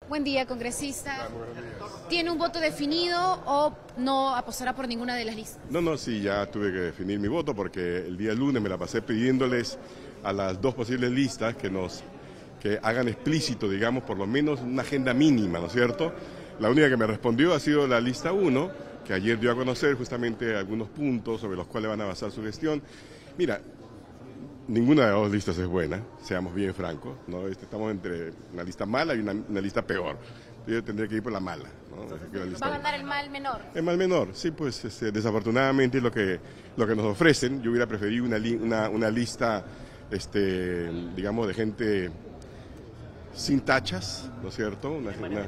Buen día, congresista. Buenos días. ¿Tiene un voto definido o no apostará por ninguna de las listas? No, sí, ya tuve que definir mi voto porque el día lunes me la pasé pidiéndoles a las dos posibles listas que hagan explícito, digamos, por lo menos una agenda mínima, ¿no es cierto? La única que me respondió ha sido la lista 1, que ayer dio a conocer justamente algunos puntos sobre los cuales van a basar su gestión. Mira, ninguna de las dos listas es buena, seamos bien francos, ¿no? Estamos entre una lista mala y una lista peor. Yo tendré que ir por la mala, ¿no? ¿Va a ganar el mal menor? El mal menor, sí, pues desafortunadamente es lo que nos ofrecen. Yo hubiera preferido una lista, digamos, de gente sin tachas, ¿no es cierto?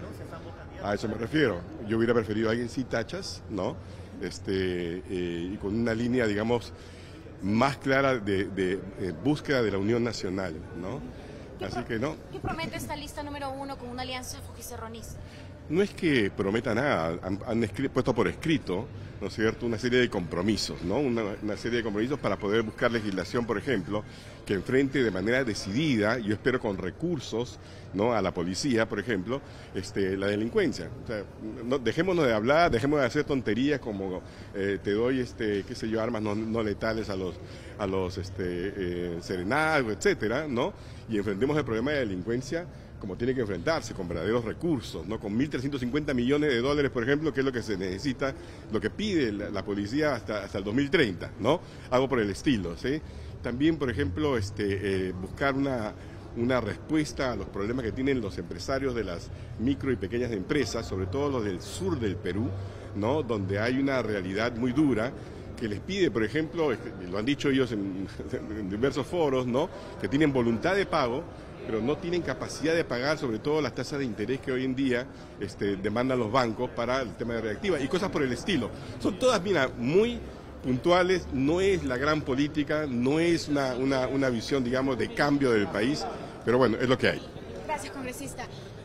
A eso me refiero. Yo hubiera preferido a alguien sin tachas, ¿no? Y con una línea, digamos, más clara de búsqueda de la unión nacional, ¿no? Así que no. ¿Qué promete esta lista número 1 con una alianza fujicerronista? No es que prometa nada, han puesto por escrito, ¿no es cierto?, una serie de compromisos, ¿no? Una serie de compromisos para poder buscar legislación, por ejemplo, que enfrente de manera decidida, yo espero con recursos, ¿no?, a la policía, por ejemplo, la delincuencia. O sea, dejémonos de hablar, dejemos de hacer tonterías como te doy, qué sé yo, armas no letales a los serenazgos, etcétera, ¿no? Y enfrentemos el problema de delincuencia como tiene que enfrentarse, con verdaderos recursos, ¿no? Con 1.350 millones de dólares, por ejemplo, que es lo que se necesita, lo que pide la policía hasta el 2030, ¿no? Algo por el estilo, ¿sí? También, por ejemplo, buscar una respuesta a los problemas que tienen los empresarios de las micro y pequeñas empresas, sobre todo los del sur del Perú, ¿no? Donde hay una realidad muy dura que les pide, por ejemplo, lo han dicho ellos en diversos foros, ¿no?, que tienen voluntad de pago, pero no tienen capacidad de pagar, sobre todo las tasas de interés que hoy en día demandan los bancos para el tema de reactiva y cosas por el estilo. Son todas, mira, muy puntuales, no es la gran política, no es una visión, digamos, de cambio del país, pero bueno, es lo que hay. Gracias, congresista.